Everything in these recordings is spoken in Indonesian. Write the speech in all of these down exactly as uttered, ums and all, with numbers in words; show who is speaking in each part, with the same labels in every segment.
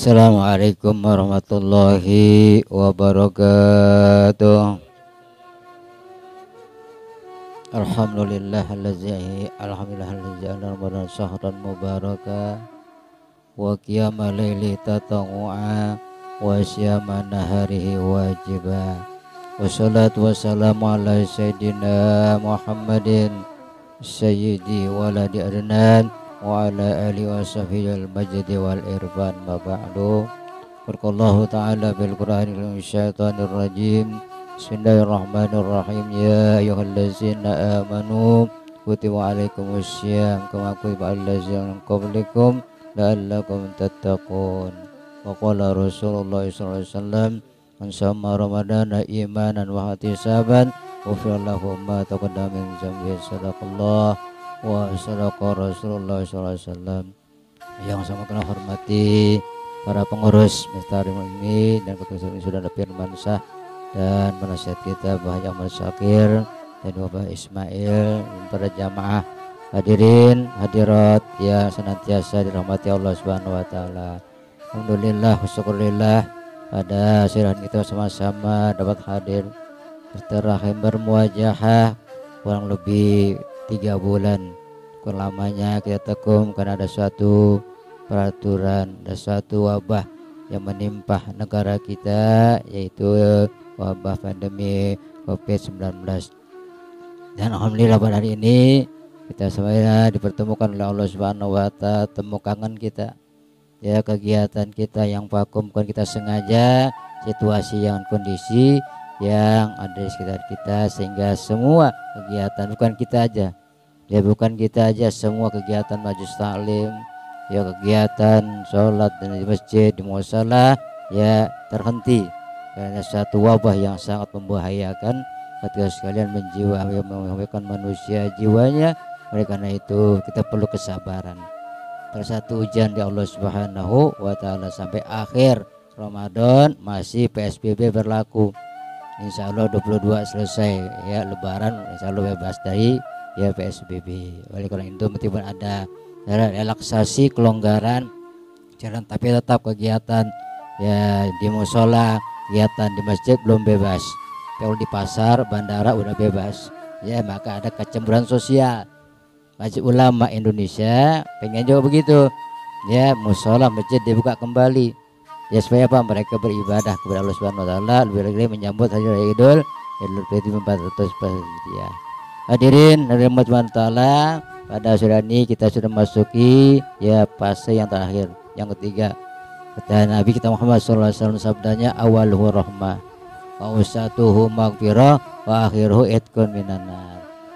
Speaker 1: Assalamualaikum warahmatullahi wabarakatuh. Alhamdulillahillazi alhamdulillahillazi ja'ala ramadan syahran mubaraka wa qiyama laili tatawu'a wa syama naharihi wajiba. Wassalatu wassalamu ala sayyidina Muhammadin sayyidi waladi adnan wa ala alihi wa sahbihi al-majdi wal irfan ma ba'du. Qur'allahu ta'ala bil Qur'anil syaitanir rajim. Bismillahirrahmanirrahim. Ya ayyuhallazina amanu kutiba alaikumussyam kama kutiba alal ladzina min qablikum la'allakum tattaqun. Wa qala Rasulullah sallallahu alaihi wasallam man shoma ramadana imanan wa ihtisaban ghufira lahu ma taqaddama min dhanbihi. Sadaqallah wa sadaqa Rasulullah sallallahu alaihi wasallam. Yang sama kena hormati para pengurus Miftahul Ilmi dan ketua sudah ada Firman Sah dan penasihat kita Bapak Ahmad Syakir dan Bapak Ismail dan para jamaah hadirin hadirat yang senantiasa dirahmati Allah Subhanahu wa taala. Alhamdulillah syukurillah pada siaran kita sama-sama dapat hadir berterahim bermuajahah kurang lebih tiga bulan kurang lamanya kita tekung karena ada suatu peraturan, ada suatu wabah yang menimpa negara kita, yaitu wabah pandemi covid sembilan belas. Dan alhamdulillah pada hari ini kita semuanya dipertemukan oleh Allah Subhanahu wa taala, temu kangen kita ya, kegiatan kita yang vakum bukan kita sengaja, situasi yang kondisi yang ada di sekitar kita, sehingga semua kegiatan bukan kita aja ya, bukan kita aja semua kegiatan majelis taklim ya, kegiatan sholat dan di masjid di musala ya terhenti karena satu wabah yang sangat membahayakan ketika sekalian menjiwa membahayakan manusia jiwanya. Oleh karena itu kita perlu kesabaran. Salah satu ujian di Allah Subhanahu wa taala sampai akhir Ramadan masih P S B B berlaku. Insya Allah dua puluh dua selesai ya, Lebaran insya Allah bebas dari ya P S B B. Oleh karena itu meskipun ada relaksasi kelonggaran jalan, tapi tetap kegiatan ya di musola, kegiatan di masjid belum bebas. Kalau di pasar, bandara udah bebas ya, maka ada kecemburuan sosial. Masjid Ulama Indonesia pengen juga begitu ya, musola masjid dibuka kembali ya, supaya apa? Mereka beribadah kepada Allah Subhanahu wa taala, lebih lagi menyambut hari raya Idul Idul Fitri empat ratus Hijriah. Hadirin dari Subhanahu wa taala, pada sore ini kita sudah masuki ya fase yang terakhir, yang ketiga. Kata Nabi kita Muhammad sallallahu alaihi wasallam, sabdanya awaluhu rahmah wa usatuhu maghfirah wa akhiruhu itqun minan nar.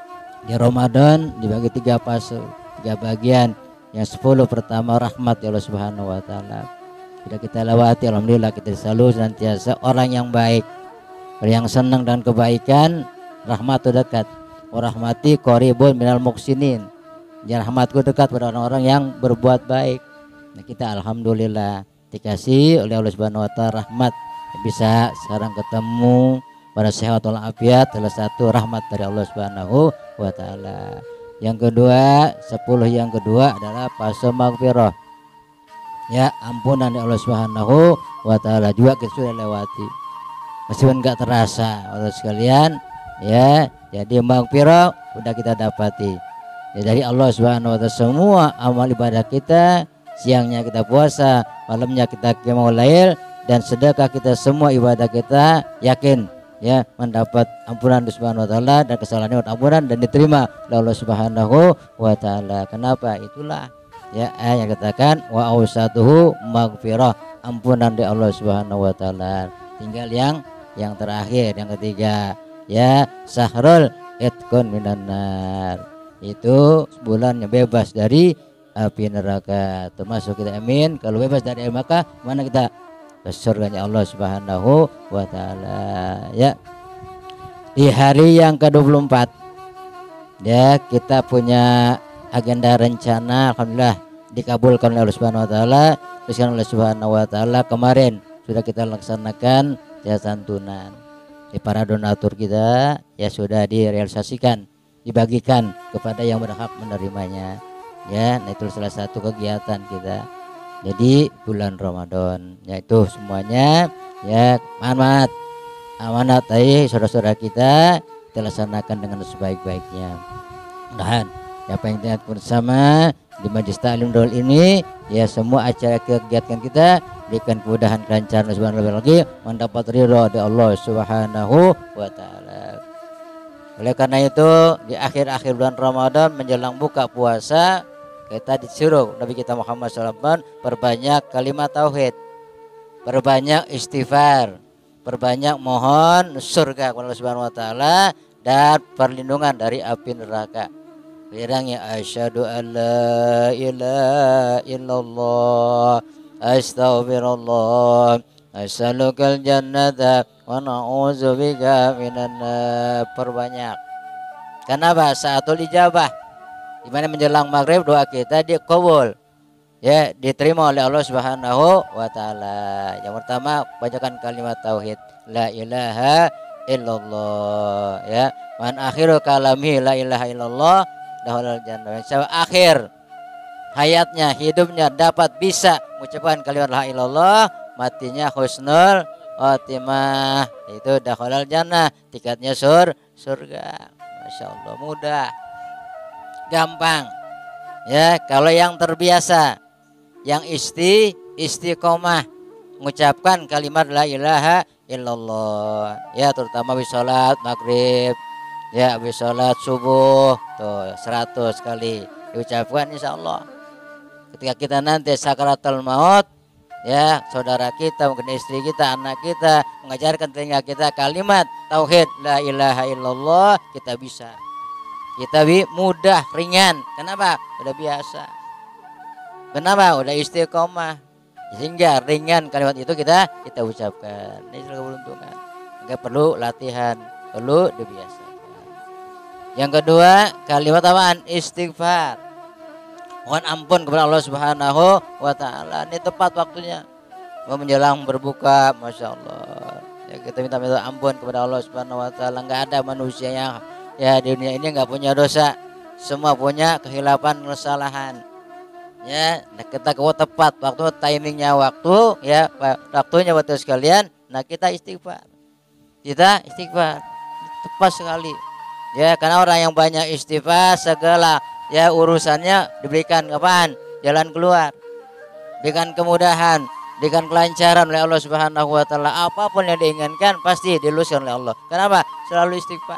Speaker 1: Di Ramadan dibagi tiga fase, tiga bagian. Yang sepuluh pertama rahmat ya Allah Subhanahu wa taala. Sudah kita lewati, alhamdulillah kita selalu senantiasa orang yang baik, orang yang senang dan kebaikan, rahmat itu dekat. Warahmati qaribun minal muhsinin. Ya, rahmatku dekat pada orang-orang yang berbuat baik. Nah, kita alhamdulillah dikasih oleh Allah Subhanahu wa taala rahmat, bisa sekarang ketemu pada sehat walafiat, salah satu rahmat dari Allah Subhanahu wa taala. Yang kedua, sepuluh yang kedua adalah fase maghfirah. Ya, ampunan dari Allah Subhanahu wa taala juga kita sudah lewati. Meskipun enggak terasa oleh sekalian ya, jadi maghfirah sudah kita dapati. Ya, dari Allah Subhanahu wa taala semua amal ibadah kita, siangnya kita puasa, malamnya kita qiyamul lail dan sedekah kita, semua ibadah kita yakin ya mendapat ampunan Allah Subhanahu wa taala dan kesalahan ampunan dan diterima oleh Allah Subhanahu wa taala. Kenapa? Itulah ya yang katakan wa ausatuhu maghfirah, ampunan dari Allah Subhanahu wa taala. Tinggal yang yang terakhir, yang ketiga ya, sahrul itqun minan nar, itu bulan yang bebas dari api neraka. Termasuk kita amin, kalau bebas dari neraka mana kita ke surganya Allah Subhanahu wa taala ya. Di hari yang ke dua puluh empat ya, kita punya agenda rencana, alhamdulillah dikabulkan oleh Allah Subhanahu wa taala. Dikabulkan oleh Subhanahu wa taala. Kemarin sudah kita laksanakan ya santunan. Di para donatur kita ya sudah direalisasikan, dibagikan kepada yang berhak menerimanya ya. Nah, itu salah satu kegiatan kita jadi bulan Ramadan. Yaitu semuanya ya amanat amanat tadi saudara-saudara kita kita laksanakan dengan sebaik-baiknya. Mudah-mudahan apa yang kita bersama di Majelis Ta'lim Daul ini ya semua acara kegiatan kita berikan kemudahan kelancaran subhanahu lagi mendapat ridha dari Allah Subhanahu wa taala. Oleh karena itu di akhir-akhir bulan Ramadan menjelang buka puasa kita disuruh Nabi kita Muhammad shallallahu alaihi wasallam perbanyak kalimat tauhid, perbanyak istighfar, perbanyak mohon surga kepada Allah Subhanahu wa taala dan perlindungan dari api neraka. Bilangnya asyhadu an la ilaha illallah astaghfirullah as'alukal jannata wa na'udzubika minan nar. Perbanyak. Kenapa? Saatul ijabah. Di mana menjelang maghrib doa kita dikabul. Ya, diterima oleh Allah Subhanahu wa taala. Yang pertama, bacakan kalimat tauhid la ilaha illallah ya. Man akhiru kalami la ilaha illallah dahulal jannah. Siapa akhir hayatnya, hidupnya dapat bisa mengucapkan kalimat la ilaha illallah, matinya husnul khotimah, itu dahulal jannah, tiketnya sur surga. Masya Allah, mudah, gampang. Ya, kalau yang terbiasa, yang isti istiqomah mengucapkan kalimat la ilaha illallah, ya terutama di sholat maghrib, ya habis sholat subuh tuh seratus kali diucapkan, insya Allah ketika kita nanti sakaratul maut ya saudara kita mungkin istri kita anak kita mengajarkan telinga kita kalimat tauhid la ilaha illallah, kita bisa kita bi mudah ringan. Kenapa? Udah biasa. Kenapa? Udah istiqomah sehingga ringan kalimat itu kita kita ucapkan. Ini adalah keberuntungan. Enggak perlu latihan, perlu dibiasakan. Yang kedua, kalimat apaan? Istighfar. Mohon ampun kepada Allah Subhanahu wa taala. Ini tepat waktunya. Mau menjelang berbuka, Masya Allah. Ya, kita minta, minta ampun kepada Allah Subhanahu wa taala. Enggak ada manusia yang ya di dunia ini enggak punya dosa. Semua punya kehilapan, kesalahan. Ya, nah kita kalau tepat waktu timingnya waktu ya waktunya waktu sekalian. Nah kita istighfar. Kita istighfar. Tepat sekali. Ya, karena orang yang banyak istighfar segala ya urusannya diberikan kapan? Jalan keluar. Berikan kemudahan, berikan kelancaran oleh Allah Subhanahu wa taala. Apapun yang diinginkan pasti diluluskan oleh Allah. Kenapa? Selalu istighfar.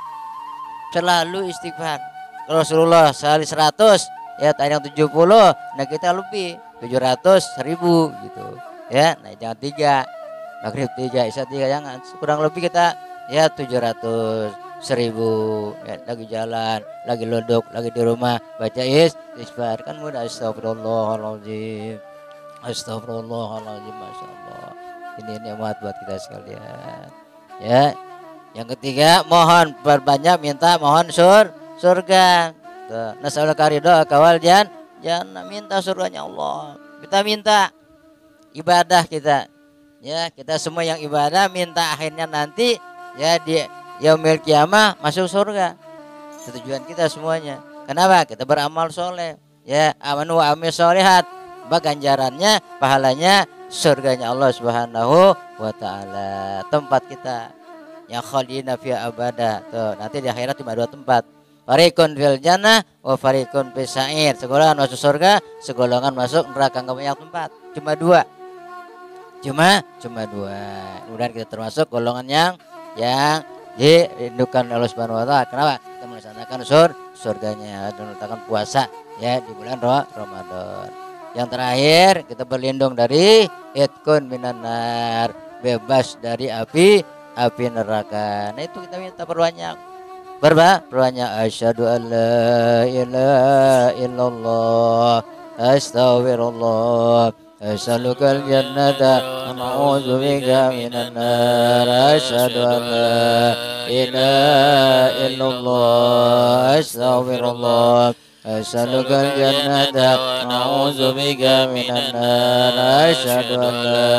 Speaker 1: Selalu istighfar. Rasulullah sehari seratus, ya tadi yang tujuh puluh, nah kita lebih tujuh ratus, seribu gitu. Ya, nah jangan tiga. Maghrib tiga, isya tiga, jangan. Kurang lebih kita ya tujuh ratus. Seribu ya, lagi jalan, lagi duduk, lagi di rumah baca istighfar kan mudah. Astagfirullahaladzim, astagfirullahaladzim, masya Allah. Ini nikmat buat kita sekalian. Ya, yang ketiga mohon perbanyak minta mohon sur surga. Nasalul karidho kawal jan jangan minta surganya Allah. Kita minta ibadah kita. Ya, kita semua yang ibadah minta akhirnya nanti ya di yaumil kiamah masuk surga. Tujuan kita semuanya. Kenapa? Kita beramal soleh. Ya, amanu wa amil solihat. Ganjarannya, pahalanya surganya Allah Subhanahu wa taala. Tempat kita yang khalidina fiha abada. Tuh, nanti di akhirat cuma dua tempat. Fariqun fil jannah wa fariqun fis sa'ir. Segolongan masuk surga, segolongan masuk neraka. Enggak banyak tempat. Cuma dua. Cuma cuma dua. Kemudian kita termasuk golongan yang yang dirindukan Allah Subhanahu wa taala. Kenapa? Kita melaksanakan sur surganya dan melaksanakan puasa ya di bulan Ramadan. Yang terakhir kita berlindung dari itkun minan nar, bebas dari api api neraka. Nah itu kita minta perbanyak. Berba? Perbanyak asyhadu an la ilaha illallah astaghfirullah as'alukal jannata wa na'udzubika minan nar. Asyhadu an la ilaha illallah astaghfirullah أسألك الجنة ونعوذ بك من النار أشهد أن لا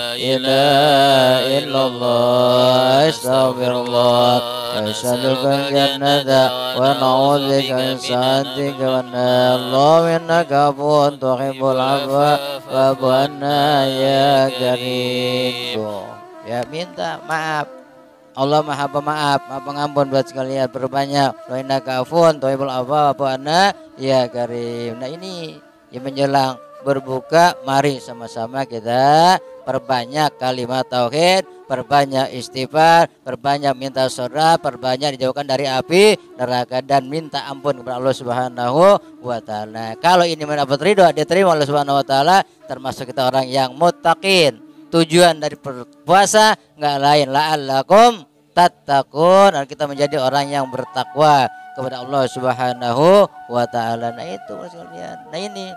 Speaker 1: إله إلا الله أستغفر الله أسألك الجنة ونعوذ بك من سخطك والنار اللهم إنك عفو تحب العفو فاعف عنا يا كريم. Ya minta maaf. Allah Maha Pemaaf, Maha Pengampun buat sekalian, perbanyak. Wa innaka afuwun tuhibbul afwa fa'fu anna ya karim. Nah ini yang menjelang berbuka, mari sama-sama kita perbanyak kalimat tauhid, perbanyak istighfar, perbanyak minta surga, perbanyak dijauhkan dari api neraka dan minta ampun kepada Allah Subhanahu wa taala. Kalau ini mendapat ridho, diterima Allah Subhanahu wa taala, termasuk kita orang yang muttaqin. Tujuan dari puasa nggak lain la'allakum tattaqun, kita menjadi orang yang bertakwa kepada Allah Subhanahu wa taala. Nah itu sekalian. Nah ini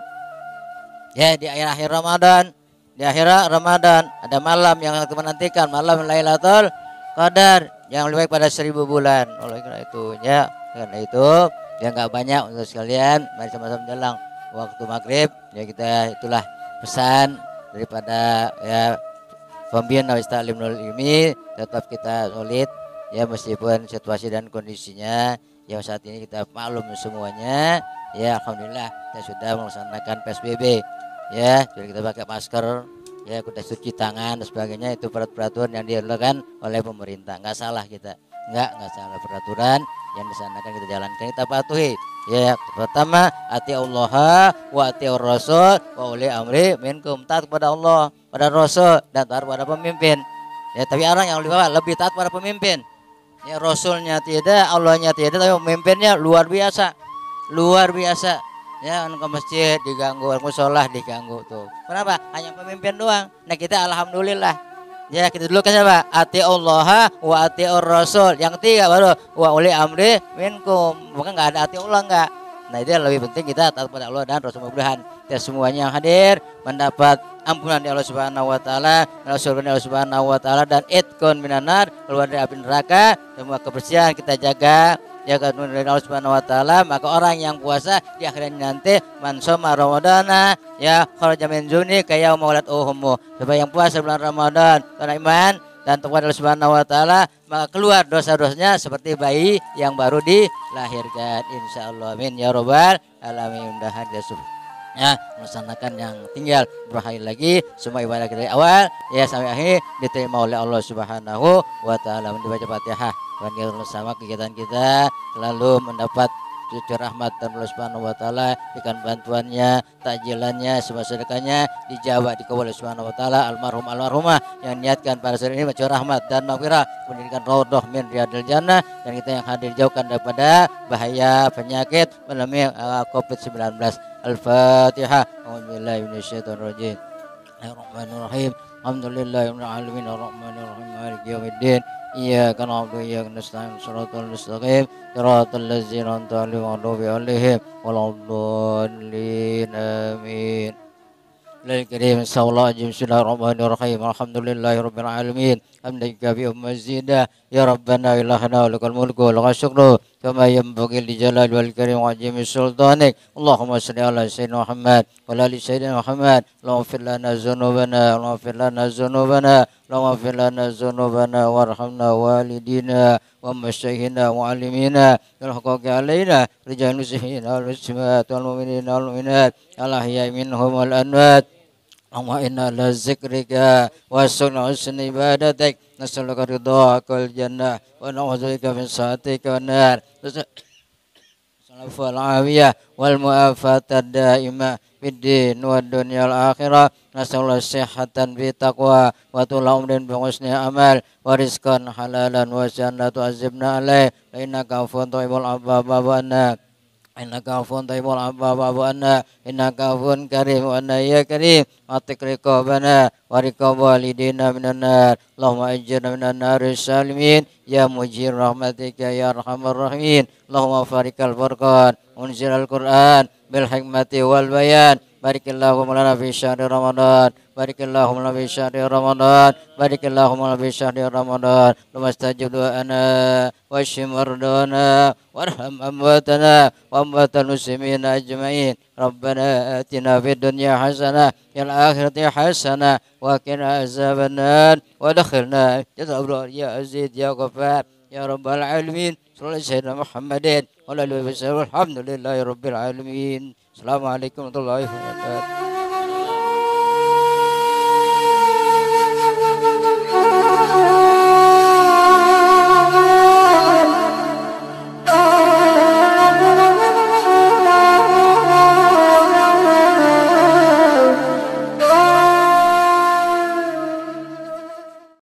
Speaker 1: ya di akhir-akhir Ramadan, di akhir Ramadan ada malam yang kita menantikan, malam Lailatul Qadar yang lebih baik pada seribu bulan. Oleh karena itu ya, karena itu ya nggak banyak untuk sekalian, mari sama-sama menjelang waktu maghrib ya kita itulah pesan daripada ya pembina Majelis Ta'lim Nurul Ilmi, tetap kita solid ya meskipun situasi dan kondisinya yang saat ini kita maklum semuanya ya. Alhamdulillah kita sudah melaksanakan P S B B ya, jadi kita pakai masker ya, kita cuci tangan dan sebagainya, itu peraturan yang dilakukan oleh pemerintah. Nggak salah kita, nggak nggak salah peraturan yang disanakan kita jalankan, kita patuhi ya. Pertama ati Allah wa ati Rasul wa uli amri minkum, taat kepada Allah, pada Rasul dan taat pada pemimpin ya. Tapi orang yang lebih lebih taat pada pemimpin ya, Rasulnya tidak, Allahnya tidak, tapi pemimpinnya luar biasa, luar biasa ya. Ke masjid diganggu, musola diganggu tuh, kenapa? Hanya pemimpin doang. Nah kita alhamdulillah ya, kita dulu kan siapa? Ati Allah wa ati Rasul. Yang ketiga baru wa uli amri minkum. Bukan nggak ada ati Allah enggak. Nah itu yang lebih penting, kita taat pada Allah dan Rasul. Mudah-mudahan kita semuanya yang hadir mendapat ampunan dari Allah Subhanahu wa taala, surga dari Allah Subhanahu wa taala, dan itqun minan nar, keluar dari api neraka. Semua kebersihan kita jaga, jaga dari Allah Subhanahu wa taala. Maka orang yang puasa di akhirnya nanti man shoma ramadana ya kharaja min zuni kaya maulat uhummu. Sebab yang puasa bulan Ramadan karena iman dan takwa Allah Subhanahu wa taala, maka keluar dosa-dosanya seperti bayi yang baru dilahirkan. Insyaallah amin ya rabbal alamin. Mudah-mudahan kita ya melaksanakan yang tinggal berapa hari lagi, semua ibadah kita dari awal ya sampai akhir diterima oleh Allah Subhanahu wa taala. Membaca Fatihah dan bersama kegiatan kita selalu mendapat cucu rahmat dan Allah Subhanahu wa taala, ikan bantuannya, takjilannya, semua sedekahnya dijawab dikabul oleh Subhanahu wa taala. Almarhum almarhumah yang niatkan pada saat ini baca rahmat dan maghfirah, pendidikan raudhah min riyadil jannah, dan kita yang hadir jauhkan daripada bahaya penyakit pandemi uh, covid sembilan belas. Al-Fatihah. A'udzubillahi minasyaitonir rajim. Bismillahirrahmanirrahim. Alhamdulillahirabbil alamin arrahmanir rahim maliki yaumiddin. Iyyaka na'budu wa iyyaka nasta'in shiratal mustaqim shiratal ladzina an'amta 'alaihim waladdallin amin. Lil karim sallallahu alaihi bismillahirrahmanirrahim. Alhamdulillahirabbil alamin. Hamdaka bi ummazidah ya rabbana ilahana lakal mulku wa lakal syukru kama yanbaghi li jalali wal karim wa ajmi sultanik. Allahumma shalli ala sayyidina Muhammad wa ala ali sayyidina Muhammad. Allahumma fir lana dzunubana, Allahumma fir lana dzunubana, Allahumma fir lana dzunubana warhamna walidina wa masyaihina wa alimina wal haqqi alaina rijal muslimin wal muslimat wal mu'minina wal mu'minat al ahya'i minhum wal amwat. Allahumma inna la zikrika wa sunni ibadatik nas'aluka ridhaka wal jannah wa na'udzubika min sakhatika wan nar. Salafu al-afiyah wal mu'afatad daimah fid din wad dunya al akhirah. Nasallallahu sihhatan bi taqwa wa tul umrin bi husni amal wa rizqan halalan wa jannatu azibna alaih. Innaka afuwun tuhibbul afwa fa'fu anna. Innaka afuwun tuhibbul afwa fa'fu anna. Innaka afuwun karim wa anna ya karim. Atik riqabana wa riqab walidina minan nar. Allahumma ajirna minan nari salimin ya mujir rahmatika ya arhamar rahimin. Allahumma farikal furqan unzil al-Qur'an bil hikmati wal bayan بارك اللهم لنا في شهر رمضان بارك اللهم لنا في شهر رمضان بارك اللهم لنا في شهر رمضان اللهم استجب دعاءنا واشف مرضانا وارحم أمواتنا وأموات المسلمين أجمعين ربنا آتنا في الدنيا حسنة في الآخرة حسنة وقنا عذاب النار وادخلنا جنة الأبرار يا عزيز يا غفار يا رب العالمين صلى الله عليه سيدنا محمد وعلى آله وصحبه الحمد لله رب العالمين. السلام عليكم ورحمة الله وبركاته.